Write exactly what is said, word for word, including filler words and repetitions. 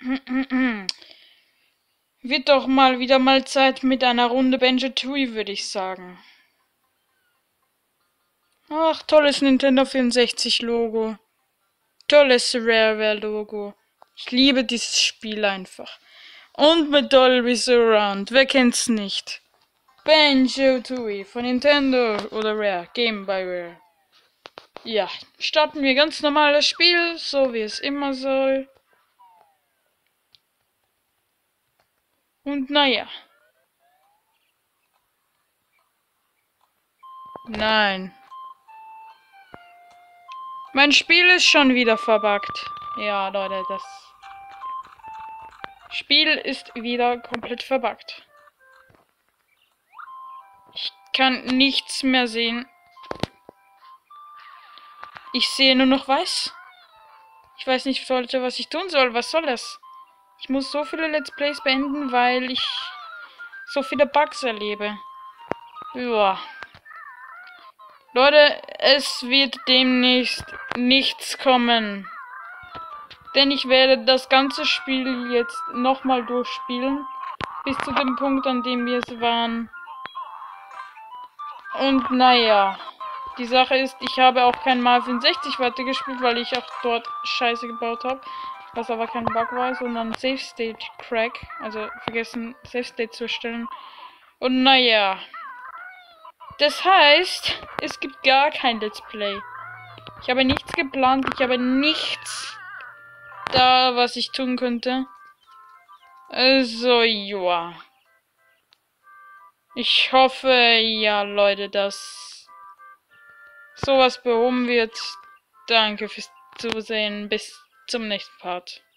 Wird doch mal wieder mal Zeit mit einer Runde Banjo-Tooie, würde ich sagen. Ach, tolles Nintendo vierundsechzig Logo. Tolles Rareware Logo. Ich liebe dieses Spiel einfach. Und mit Dolby Surround. Wer kennt's nicht? Banjo-Tooie von Nintendo oder Rare. Game by Rare. Ja, starten wir ganz normal das Spiel, so wie es immer soll. Und naja. Nein. Mein Spiel ist schon wieder verbuggt. Ja, Leute, das Spiel ist wieder komplett verbuggt. Ich kann nichts mehr sehen. Ich sehe nur noch weiß. Ich weiß nicht sollte, was ich tun soll. Was soll das? Ich muss so viele Let's Plays beenden, weil ich so viele Bugs erlebe. Ja. Leute, es wird demnächst nichts kommen. Denn ich werde das ganze Spiel jetzt nochmal durchspielen. Bis zu dem Punkt, an dem wir es waren. Und naja. Die Sache ist, ich habe auch kein Mario vierundsechzig weitergespielt, weil ich auch dort Scheiße gebaut habe. Was aber kein Bug war, sondern Safe State Crack. Also vergessen, Safe State zu erstellen. Und naja. Das heißt, es gibt gar kein Let's Play. Ich habe nichts geplant, ich habe nichts da, was ich tun könnte. Also, ja. Ich hoffe, ja, Leute, dass sowas behoben wird. Danke fürs Zusehen. Bis zum nächsten Part.